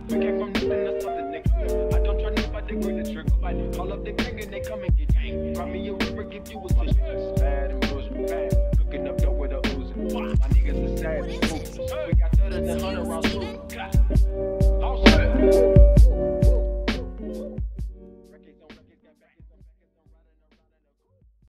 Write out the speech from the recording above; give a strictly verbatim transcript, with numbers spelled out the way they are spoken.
We came from nothing to something, nigga. I don't try nobody, grip the trigger. I call up the gang and they come and get gang. Cry me a river, give you a tissue. Bad and bullshit, bad. Cooking up dope with a oozing. My niggas are sad. We got thirty and hundred rounds. Oh shit.